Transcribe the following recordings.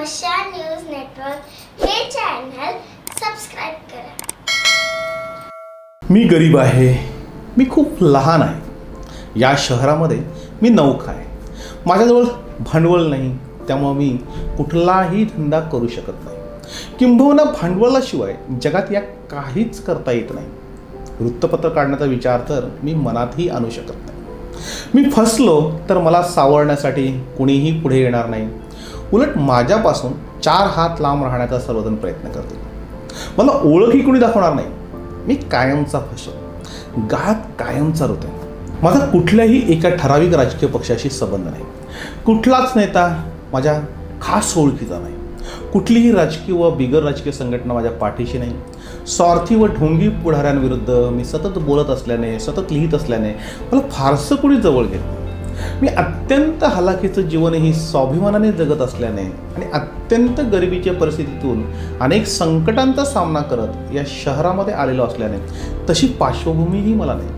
वर्षा news network हे channel subscribe करा। मी गरीब आहे, मी खूप लहान आहे, या शहरामध्ये मी नौखा आहे, माझ्याजवळ भांडवल नाही, त्यामुळे मी कुठलाही धंदा करू शकत नाही, किंबहुना भांडवलाशिवाय जगात या काहीच करता येत नाही। वृत्तपत्र काढण्याचा विचार तर मी मनातही आणू शकत नाही। मी फसलो तर मला सावरण्यासाठी कुणीही पुढे येणार नाही, उलट माझ्यापासून 4 हात लांब राहण्याचा सर्वजण प्रयत्न करतील। मला ओळखही कुणी दाखवणार नाही, मी कायमचा फसो, गाळात कायमचा रुते। माझा कुठल्याही एका ठराविक राजकीय पक्षाशी संबंध नाही, कुठलाच नेता माझ्या खास ओळखीचा नाही, कुठलीही राजकीय व बिगर राजकीय संघटना माझ्या पाठीशी नाही। स्वार्थी व ढोंगी पुढाऱ्यांविरुद्ध मी सतत बोलत असल्याने, सतत लिहित असल्याने मला फारसं कुणी जवळ घेत नाही। मी अत्यंत हलाखीचं जीवनही स्वाभिमानाने जगत असल्याने आणि अत्यंत गरिबीच्या परिस्थितीतून अनेक संकटांचा सामना करत या शहरामध्ये आलेलो असल्याने तशी पार्श्वभूमीही मला नाही।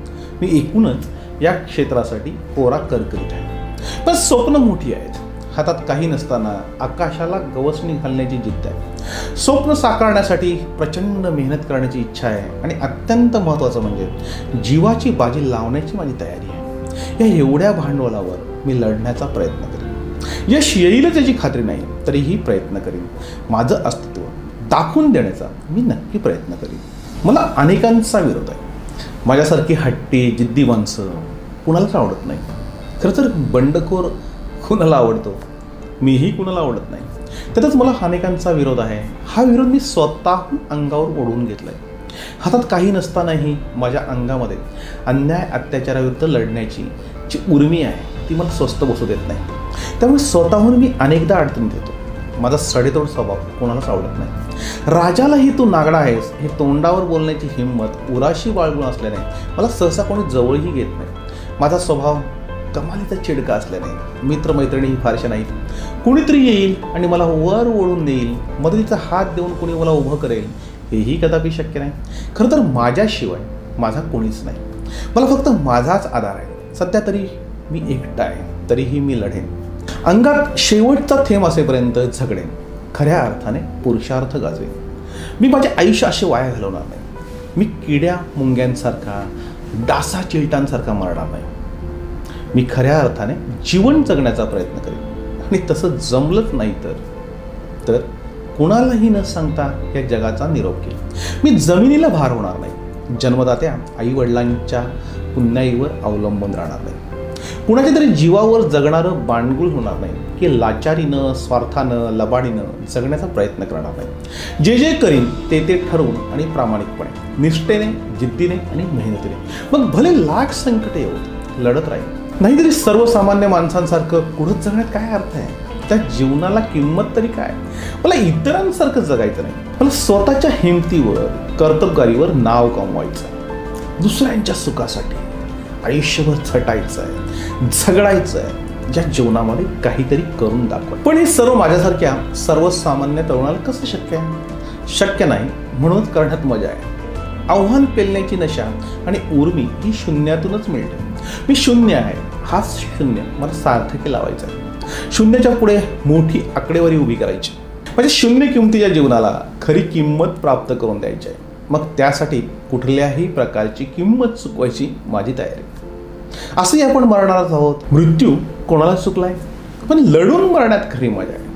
मी एकूणच या क्षेत्रासाठी कोरा करकरीत आहे, पण स्वप्न मोठी आहेत। हातात काही नसताना आकाशाला गवसणी घालण्याची जिद्द आहे। स्वप्न साकारण्यासाठी प्रचंड मेहनत करण्याची इच्छा आहे आणि अत्यंत महत्त्वाचं म्हणजे जीवाची बाजी लावण्याची माझी तयारी आहे। या एवढ्या भांडवलावर मी लढण्याचा प्रयत्न करेन। यश येईलच याची खात्री नाही, तरीही प्रयत्न करीन। माझं अस्तित्व दाखवून देण्याचा मी नक्की प्रयत्न करीन। मला अनेकांचा विरोध आहे, माझ्यासारखी हट्टी जिद्दी माणसं कुणालाच आवडत नाही। खरं तर बंडखोर कुणाला आवडतो, मीही कुणाला आवडत नाही। त्यातच मला अनेकांचा विरोध आहे। हा विरोध मी स्वतःहून अंगावर ओढवून घेतला आहे। हातात काही नसतानाही माझ्या अंगामध्ये अन्याय अत्याचाराविरुद्ध लढण्याची जी उर्मी आहे ती मला स्वस्थ बसू देत नाही। त्यामुळे स्वतःहून मी अनेकदा अडचणीत येतो। माझा सडेतोड स्वभाव कोणालाच आवडत नाही। राजालाही तू नागडा आहेस हे तोंडावर बोलण्याची हिंमत उराशी बाळगून असल्याने मला सहसा कोणी जवळही घेत नाही। माझा स्वभाव कमालीचा चिडका असल्याने मित्रमैत्रिणीही फारशा नाहीत। कुणीतरी येईल आणि मला वर ओढून देईल, मदतीचा हात देऊन कोणी मला उभं करेल हेही कदापि शक्य नाही। खरं तर माझ्याशिवाय माझा कोणीच नाही, मला फक्त माझाच आधार आहे। सध्या तरी मी एकटा आहे, तरीही मी लढेन। अंगात शेवटचा थेंब असेपर्यंत झगडेन, खऱ्या अर्थाने पुरुषार्थ गाजवेन। मी माझे आयुष्य असे वाया घालवणार नाही। मी किड्या मुंग्यांसारखा, डासा चिलटांसारखा मरणार नाही। मी खऱ्या अर्थाने जीवन जगण्याचा प्रयत्न करेन आणि तसं जमलंच नाही तर कुणालाही न सांगता या जगाचा निरोप घेईल। मी जमिनीला भार होणार नाही, जन्मदात्या आई वडिलांच्या पुण्याईवर अवलंबून राहणार नाही, कुणाच्या तरी जीवावर जगणारं बाणगुळ होणार नाही की लाचारीनं, स्वार्थानं, लबाडीनं जगण्याचा प्रयत्न करणार नाही। जे जे करीन ते ते ठरवून आणि प्रामाणिकपणे, निष्ठेने, जिद्दीने आणि मेहनतीने, मग भले लाख संकट येऊत लढत राहील। नाहीतरी सर्वसामान्य माणसांसारखं कुढत जगण्यात काय अर्थ आहे? त्या जीवनाला किंमत तरी काय? मला इतरांसारखं जगायचं नाही, मला स्वतःच्या हिमतीवर, कर्तबगारीवर नाव कमवायचं। दुसऱ्यांच्या सुखासाठी आयुष्यभर झटायचं आहे, झगडायचं आहे, ज्या जीवनामध्ये काहीतरी करून दाखवायचं। पण हे सर्व माझ्यासारख्या सर्वसामान्य तरुणाला कसं शक्य आहे? शक्य नाही, म्हणूनच करण्यात मजा आहे। आव्हान पेलण्याची नशा आणि उर्मी ही शून्यातूनच मिळते। मी शून्य आहे, हाच शून्य मला सार्थकी लावायचा आहे। शून्याच्या पुढे मोठी आकडेवारी उभी करायची, म्हणजे शून्य किमतीच्या जीवनाला खरी किंमत प्राप्त करून द्यायची आहे। मग त्यासाठी कुठल्याही प्रकारची किंमत चुकवायची माझी तयारी। असंही आपण मरणारच आहोत, मृत्यू कोणाला चुकलाय, पण लढून मरण्यात खरी मजा आहे।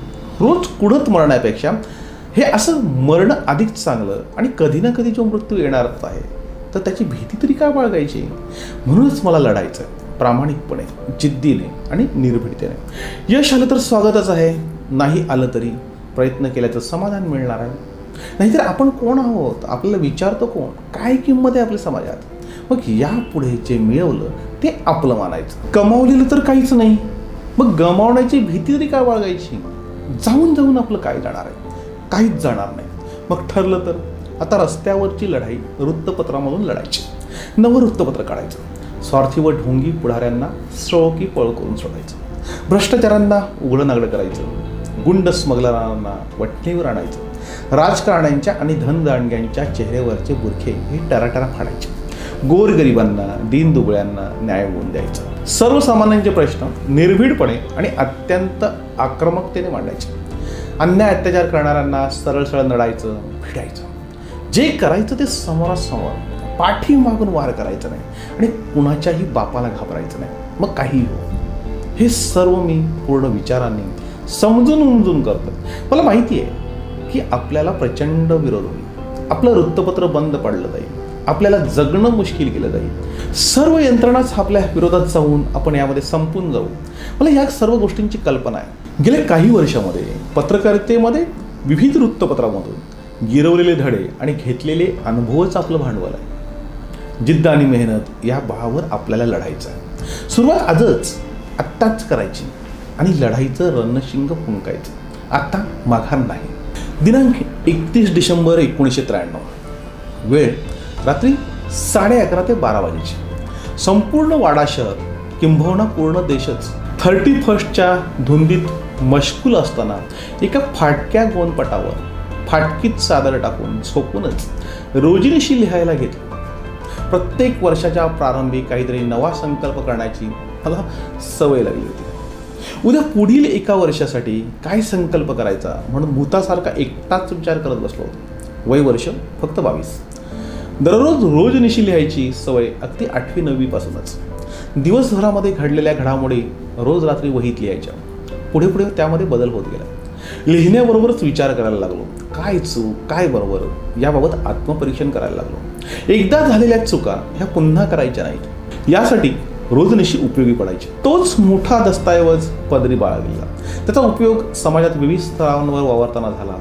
रोज कुढत मरण्यापेक्षा हे असं मरणं अधिक चांगलं आणि कधी ना कधी जो मृत्यू येणारच आहे तर त्याची भीती तरी काय बाळगायची? म्हणूनच मला लढायचं आहे, प्रामाणिकपणे, जिद्दीने आणि निर्भीडतेने। यश आलं तर स्वागतच आहे, नाही आलं तरी प्रयत्न केल्याचं समाधान मिळणार आहे। नाहीतर आपण कोण आहोत, आपल्याला विचारतो कोण, काय किंमत आहे आपल्या समाजात? मग यापुढे जे मिळवलं ते आपलं मानायचं, कमावलेलं तर काहीच नाही, मग गमावण्याची भीती तरी काय बाळगायची? जाऊन जाऊन आपलं काय जाणार आहे? काहीच जाणार नाही। मग ठरलं तर आता रस्त्यावरची लढाई वृत्तपत्रामधून लढायची, नवं वृत्तपत्र काढायचं, स्वार्थी व ढोंगी पुढाऱ्यांना सळोकी पळ करून सोडायचं, भ्रष्टाचारांना उघडं नागडं करायचं, गुंड स्मगलरांना वठणीवर आणायचं, राजकारण्यांच्या आणि धनदांडग्यांच्या चेहऱ्यावरचे बुरखे हे टराटरा फाडायचे, गोरगरिबांना, दीनदुबळ्यांना न्याय मिळवून द्यायचा, सर्वसामान्यांचे प्रश्न निर्भीडपणे आणि अत्यंत आक्रमकतेने मांडायचे। अन्याय अत्याचार करणाऱ्यांना सरळ सरळ लढायचं, भिडायचं. जे करायचं ते समोरासमोर, पाठीमागून वार करायचं नाही आणि कुणाच्याही बापाला घाबरायचं नाही. मग काहीही हो. हे सर्व मी पूर्ण विचाराने समजून उमजून करतो. मला माहिती आहे की आपल्याला प्रचंड विरोध होईल, आपलं वृत्तपत्र बंद पडलं जाईल, आपल्याला जगणं मुश्किल केलं जाईल, सर्व यंत्रणाच आपल्या विरोधात जाऊन आपण यामध्ये संपून जाऊ. मला या सर्व गोष्टींची कल्पना आहे. गेल्या काही वर्षामध्ये पत्रकारितेमध्ये विविध वृत्तपत्रामधून गिरवलेले धडे आणि घेतलेले अनुभवच आपलं भांडवल आहे. जिद्द आणि मेहनत या बळावर आपल्याला लढायचं आहे. सुरुवात आत्ताच करायची आणि लढाईचं रणशिंग फुंकायचं. आता माघार नाही. दिनांक 31 डिसेंबर 1993. वेळ रात्री 11:30 ते 12 वाजेची. संपूर्ण वाडा शहर किंबहुना पूर्ण देशच 31च्या धुंदीत मशगूल असताना एका फाटक्या गोंदपटावर फाटकीत चादर टाकून झोपूनच रोजीनिशी लिहायला घेतलं. प्रत्येक वर्षाच्या प्रारंभी काहीतरी नवा संकल्प करण्याची मला सवय लागली होती. उद्या पुढील एका वर्षासाठी काय संकल्प करायचा म्हणून भूतासारखा एकटाच विचार करत बसलो होतो. वय वर्ष फक्त 22. दररोज रोजनिशी लिहायची सवय अगदी 8वी-9वी पासूनच. दिवसभरामध्ये घडलेल्या घडामोडी रोज रात्री वहीत लिहायच्या. पुढे पुढे त्यामध्ये बदल होत गेला. लिहिण्याबरोबरच विचार करायला लागलो. काय चूक काय बरोबर याबाबत आत्मपरीक्षण करायला लागलो. एकदा झालेल्या चुका ह्या पुन्हा करायच्या नाहीत यासाठी रोजनिशी उपयोगी पडायचे. तोच मोठा दस्तऐवज पदरी बाळगला. त्याचा उपयोग समाजात विविध स्तरांवर वावरताना झाला.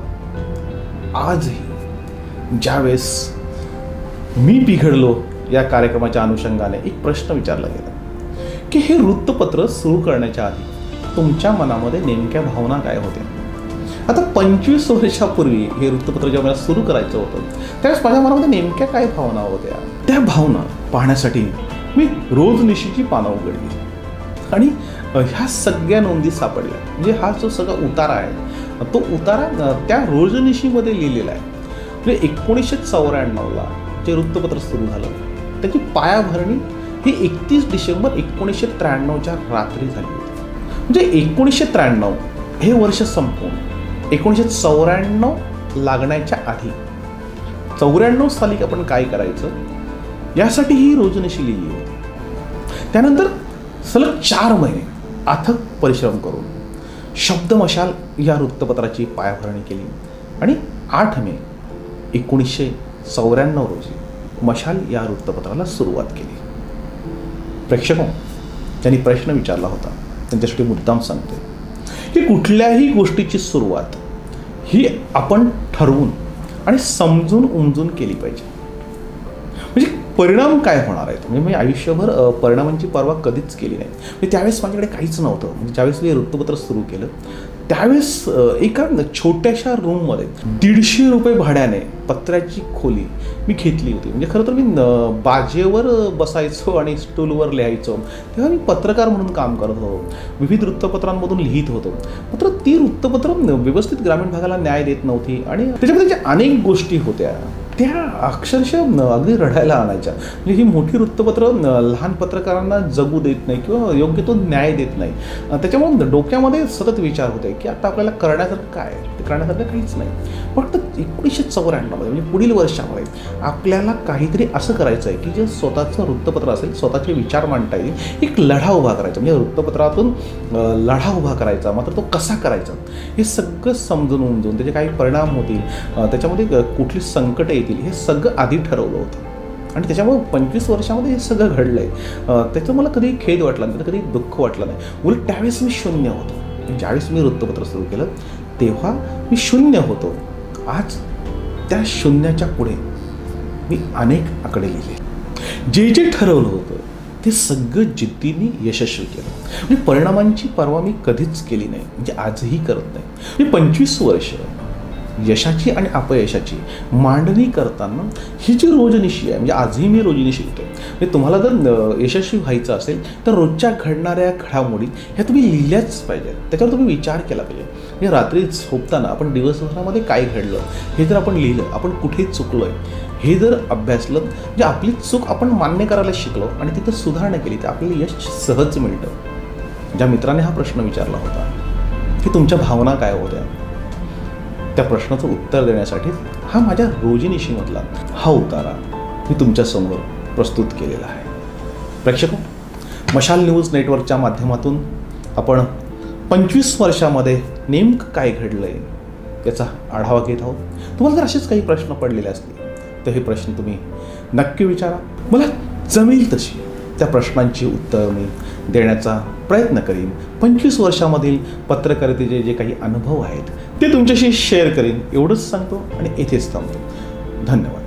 आजही ज्यावेळेस मी बिघडलो या कार्यक्रमाच्या अनुषंगाने एक प्रश्न विचारला गेला की हे वृत्तपत्र सुरू करण्याच्या आधी तुमच्या मनामध्ये नेमक्या भावना काय होत्या. आता 25 वर्षापूर्वी हे वृत्तपत्र जेव्हा मला सुरू करायचं होतं त्यावेळेस माझ्या मनामध्ये नेमक्या काय भावना होत्या. त्या भावना पाहण्यासाठी मी रोजनिशीची पानं उघडली आणि ह्या सगळ्या नोंदी सापडल्या. म्हणजे हा जो सगळा उतारा आहे तो उतारा त्या रोजनिशीमध्ये लिहिलेला आहे. म्हणजे 1994ला जे वृत्तपत्र सुरू झालं त्याची पायाभरणी ही 31 डिसेंबर 1993च्या रात्री झाली होती. म्हणजे 1993 हे वर्ष संपून 1994 लागण्याच्या आधी 94 साली आपण काय करायचं यासाठी ही रोजनिशी लिहिली होती. त्यानंतर सलग 4 महिने अथक परिश्रम करून शब्दमशाल या वृत्तपत्राची पायाभरणी केली आणि 8 मे 1994 रोजी मशाल या वृत्तपत्राला सुरुवात केली. प्रेक्षकांनो, त्यांनी प्रश्न विचारला होता त्यांच्यासाठी मुद्दाम सांगते की कुठल्याही गोष्टीची सुरुवात ही आपण ठरवून आणि समजून उमजून केली पाहिजे. म्हणजे परिणाम काय होणार आहेत. म्हणजे मी आयुष्यभर परिणामांची पर्वा कधीच केली नाही. म्हणजे त्यावेळेस माझ्याकडे काहीच नव्हतं. म्हणजे ज्यावेळेस मी वृत्तपत्र सुरू केलं त्यावेळेस एका छोट्याशा रूममध्ये 150 रुपये भाड्याने पत्र्याची खोली मी घेतली होती. म्हणजे खरं तर मी बाजेवर बसायचो आणि स्टूलवर लिहायचो. तेव्हा मी पत्रकार म्हणून काम करत होतो. विविध वृत्तपत्रांमधून लिहित होतो. मात्र ती वृत्तपत्र व्यवस्थित ग्रामीण भागाला न्याय देत नव्हती आणि त्याच्यामध्ये ज्या अनेक गोष्टी होत्या त्या अक्षरशः अगदी रडायला आणायच्या. म्हणजे ही मोठी वृत्तपत्र लहान पत्रकारांना जगू देत नाही किंवा योग्य तो न्याय देत नाही. त्याच्यामुळे डोक्यामध्ये सतत विचार होते की आता आपल्याला करण्यासारखं काय, ते करण्यासारखं काहीच नाही. फक्त 1994 म्हणजे पुढील वर्षामध्ये आपल्याला काहीतरी असं करायचं आहे की जे स्वतःचं वृत्तपत्र असेल, स्वतःचे विचार मांडता येईल, एक लढा उभा करायचा. म्हणजे वृत्तपत्रातून लढा उभा करायचा. मात्र तो कसा करायचा हे सगळं समजून उमजून त्याचे काही परिणाम होतील, त्याच्यामध्ये कुठली संकटं येतील हे सगळं आधी ठरवलं होतं. आणि त्याच्यामुळे 25 वर्षामध्ये हे सगळं घडलं आहे. त्याचं मला कधी खेद वाटला नाही, कधी दुःख वाटलं नाही. उलट त्यावेळेस मी शून्य होतो. ज्यावेळेस मी वृत्तपत्र सुरू केलं तेव्हा मी शून्य होतो. आज त्या शून्याच्या पुढे मी अनेक आकडे लिहिले. जे जे ठरवलं होतं ते सगळं जिद्दीने यशस्वी केलं. म्हणजे परिणामांची पर्वा मी कधीच केली नाही. म्हणजे आजही करत नाही. म्हणजे 25 वर्ष यशाची आणि अपयशाची मांडणी करताना ही जी रोजनिशी आहे, म्हणजे आजही मी रोजनिशी लिहितो. म्हणजे तुम्हाला जर यशस्वी व्हायचं असेल तर रोजच्या घडणाऱ्या घडामोडी ह्या तुम्ही लिहिल्याच पाहिजेत. त्याच्यावर तुम्ही विचार केला पाहिजे. म्हणजे रात्री झोपताना आपण दिवसभरामध्ये काय घडलं हे जर आपण लिहिलं, आपण कुठे चुकलो आहे हे जर अभ्यासलं, म्हणजे आपली चूक आपण मान्य करायला शिकलो आणि तिथं सुधारणा केली तर आपल्याला यश सहज मिळतं. ज्या मित्राने हा प्रश्न विचारला होता की तुमच्या भावना काय होत्या, त्या प्रश्नाचं उत्तर देण्यासाठी हा माझ्या रोजिनीशीमधला हा उतारा मी तुमच्यासमोर प्रस्तुत केलेला आहे. प्रेक्षको, मशाल न्यूज नेटवर्कच्या माध्यमातून आपण 25 वर्षामध्ये नेमकं काय घडलं आहे याचा आढावा घेत आहोत. तुम्हाला जर असेच काही प्रश्न पडलेले असतील तर हे प्रश्न तुम्ही नक्की विचारा. मला जमेल तशी त्या प्रश्नांची उत्तरं मी देण्याचा प्रयत्न करीन. 25 वर्षामधील पत्रकारितेचे जे काही अनुभव आहेत ते तुमच्याशी शेअर करीन एवढंच सांगतो आणि येथेच थांबतो. धन्यवाद.